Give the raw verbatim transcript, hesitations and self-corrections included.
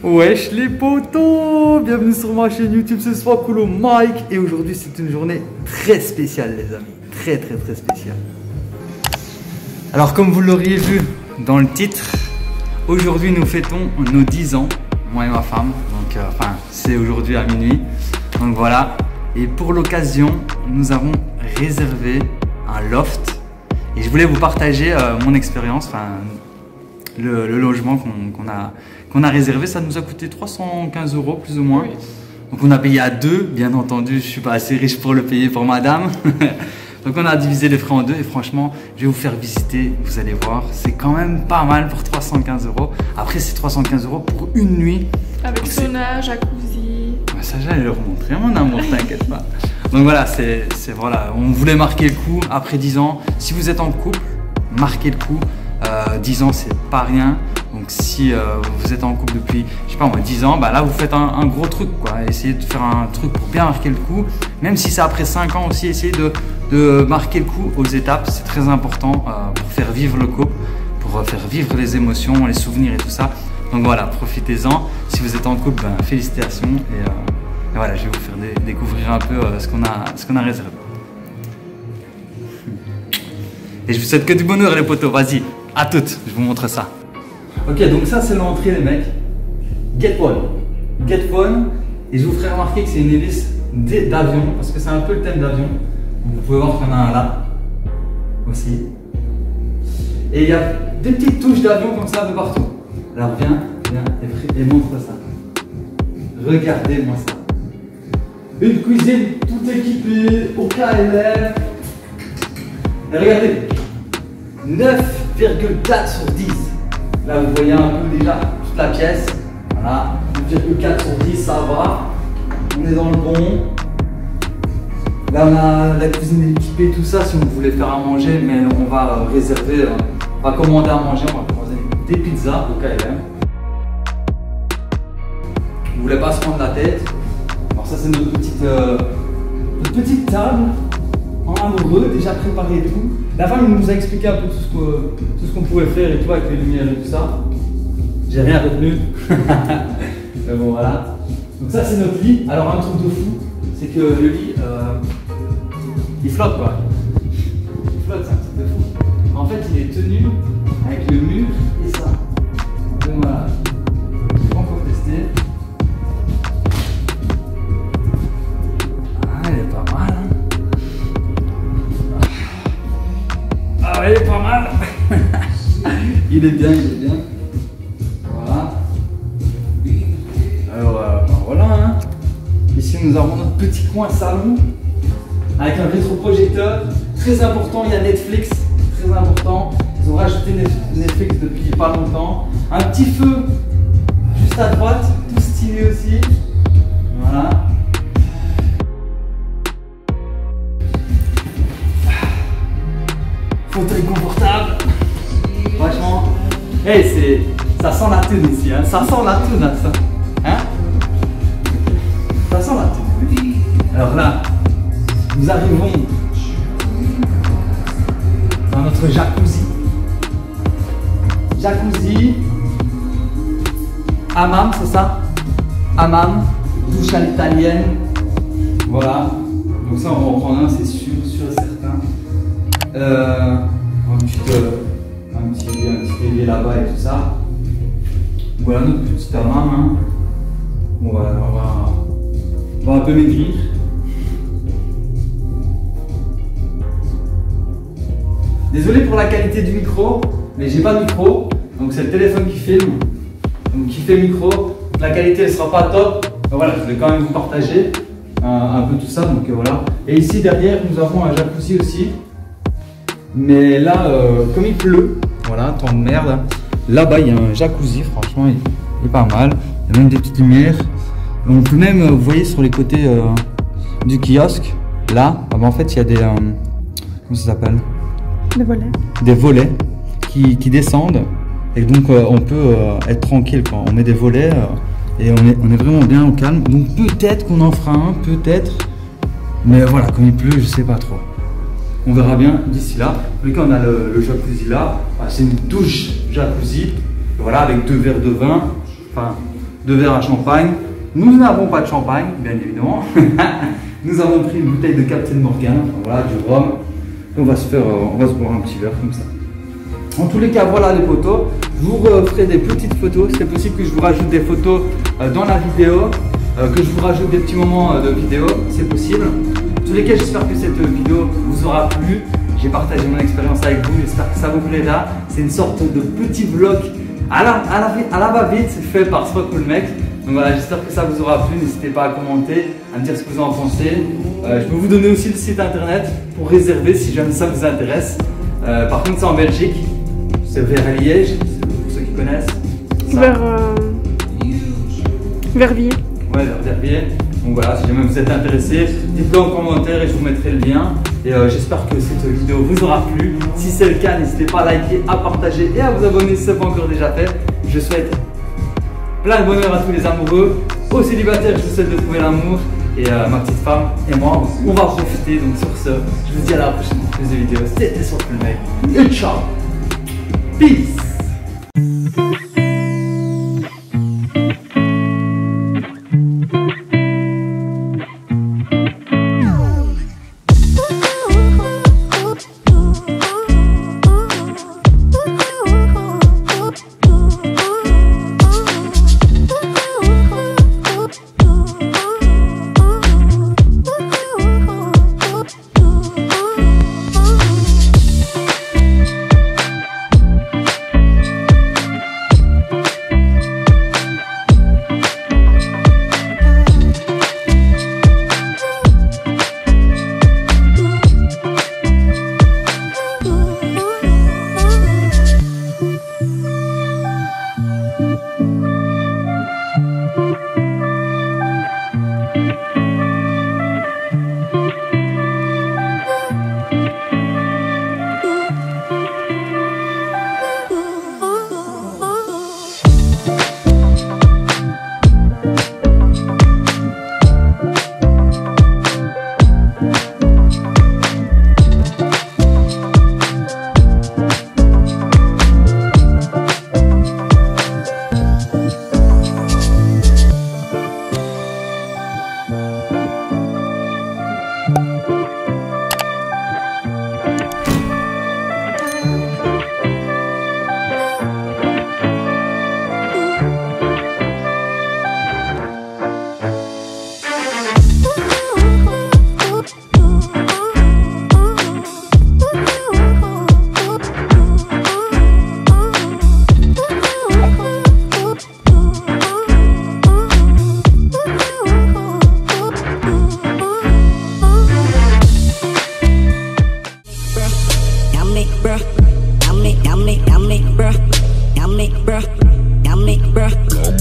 Wesh les potos, bienvenue sur ma chaîne YouTube, c'est Swakulo Mike et aujourd'hui c'est une journée très spéciale les amis, très très très spéciale. Alors comme vous l'auriez vu dans le titre, aujourd'hui nous fêtons nos dix ans, moi et ma femme, donc euh, enfin c'est aujourd'hui à minuit, donc voilà. Et pour l'occasion nous avons réservé un loft et je voulais vous partager euh, mon expérience, enfin le, le logement qu'on qu'on a qu'on a réservé, ça nous a coûté trois cent quinze euros plus ou moins. Oui. Donc on a payé à deux, bien entendu, je suis pas assez riche pour le payer pour madame. Donc on a divisé les frais en deux et franchement, je vais vous faire visiter, vous allez voir, c'est quand même pas mal pour trois cent quinze euros. Après c'est trois cent quinze euros pour une nuit. Avec sauna, jacuzzi. Ça j'allais leur montrer mon amour, t'inquiète pas. Donc voilà, c'est voilà, on voulait marquer le coup après dix ans. Si vous êtes en couple, marquez le coup. Euh, dix ans c'est pas rien, donc si euh, vous êtes en couple depuis je sais pas moi dix ans, bah là vous faites un, un gros truc quoi, essayez de faire un truc pour bien marquer le coup, même si c'est après cinq ans aussi, essayez de, de marquer le coup aux étapes, c'est très important euh, pour faire vivre le couple, pour faire vivre les émotions, les souvenirs et tout ça. Donc voilà, profitez-en, si vous êtes en couple, ben, félicitations et, euh, et voilà, je vais vous faire dé découvrir un peu euh, ce qu'on a, ce qu'on a réservé. Et je vous souhaite que du bonheur les potos, vas-y. À toutes, je vous montre ça. Ok, donc ça c'est l'entrée les mecs. Get Phone. Get Phone. Et je vous ferai remarquer que c'est une hélice d'avion, parce que c'est un peu le thème d'avion. Vous pouvez voir qu'il y en a un là. Aussi. Et il y a des petites touches d'avion comme ça un peu partout. Alors viens, viens et, et montre ça. Regardez-moi ça. Une cuisine tout équipée, au K L M. Et regardez. neuf virgule quatre sur dix. Là vous voyez un peu déjà toute la pièce. Voilà, neuf virgule quatre sur dix, ça va. On est dans le bon. Là on a la cuisine équipée, tout ça si vous voulez faire à manger, mais on va réserver, on va commander à manger, on va commander des pizzas au K L M. Vous voulez pas se prendre la tête. Alors ça c'est notre petite, euh, notre petite table en amoureux, déjà préparé et tout. La femme nous a expliqué un peu tout ce qu'on tout ce qu'on pouvait faire et tout avec les lumières et tout ça. J'ai rien retenu. Mais bon voilà. Donc ça c'est notre lit. Alors un truc de fou, c'est que le lit, euh, il flotte quoi. Il flotte, c'est un truc de fou. En fait il est tenu avec le mur et ça. Donc voilà. Je vais pas encore tester. Ah elle est pas mal hein. Ah, il est pas mal. Il est bien, il est bien. Voilà. Alors, euh, ben voilà. Hein. Ici, nous avons notre petit coin salon avec un rétroprojecteur. Très important, il y a Netflix. Très important. Ils ont rajouté Netflix depuis pas longtemps. Un petit feu juste à droite, tout stylé aussi. Voilà. Fauteuil confortable. Franchement, hey, c'est, ça sent la thune ici, hein. Ça sent la thune, hein, ça. Hein? Ça sent la thune. Alors là, nous arrivons dans notre jacuzzi. Jacuzzi. Hammam, c'est ça? Hammam, douche à l'italienne. Voilà. Donc ça, on va en prendre un, c'est sûr, sûr et certain. Euh, un petit, euh, un petit, un petit évier là-bas et tout ça. Voilà notre petit hammam. Hein. Bon, voilà, on, va, on va un peu maigrir. Désolé pour la qualité du micro, mais j'ai pas de micro, donc c'est le téléphone qui filme, donc qui fait le micro. Donc la qualité elle sera pas top. Mais voilà, je vais quand même vous partager un, un peu tout ça. Donc euh, voilà. Et ici derrière, nous avons un jacuzzi aussi. Mais là, euh, comme il pleut, voilà, tant de merde. Là-bas, il y a un jacuzzi, franchement, il, il est pas mal. Il y a même des petites lumières. On peut même, vous voyez, sur les côtés euh, du kiosque, là, ah ben, en fait, il y a des, euh, comment ça s'appelle? Des volets. Des volets qui, qui descendent. Et donc, euh, on peut euh, être tranquille quand on met des volets euh, et on est, on est vraiment bien au calme. Donc, peut-être qu'on en fera un, peut-être. Mais voilà, comme il pleut, je sais pas trop. On verra bien d'ici là. En tout cas, on a le, le jacuzzi là. C'est une douche jacuzzi. Voilà, avec deux verres de vin. Enfin, de verre à champagne. Nous n'avons pas de champagne, bien évidemment. Nous avons pris une bouteille de Captain Morgan, voilà, du rhum. On va se faire, on va se boire un petit verre comme ça. En tous les cas, voilà les photos. Je vous ferai des petites photos. C'est possible que je vous rajoute des photos dans la vidéo, que je vous rajoute des petits moments de vidéo. C'est possible. En tous les cas, j'espère que cette vidéo vous aura plu. J'ai partagé mon expérience avec vous. J'espère que ça vous plaira. C'est une sorte de petit vlog à la, à la, à la va-vite fait par SwakCoolMec. Donc voilà, j'espère que ça vous aura plu. N'hésitez pas à commenter, à me dire ce que vous en pensez. Euh, je peux vous donner aussi le site internet pour réserver si jamais ça vous intéresse. Euh, par contre, c'est en Belgique. C'est vers Liège, pour ceux qui connaissent. Vers euh, Verviers. Ouais, vers Verviers. Donc voilà, si jamais vous êtes intéressé, dites-le en commentaire et je vous mettrai le lien. Et euh, j'espère que cette vidéo vous aura plu. Si c'est le cas, n'hésitez pas à liker, à partager et à vous abonner si ce n'est pas encore déjà fait. Je souhaite plein de bonheur à tous les amoureux. Aux célibataires, je vous souhaite de trouver l'amour. Et euh, ma petite femme et moi, on va profiter. Donc sur ce, je vous dis à la prochaine pour plus de vidéos. C'était SwakCoolMec. Et ciao. Peace. bruh, yummy, yummy, bruh, yummy, bruh, yummy, bruh.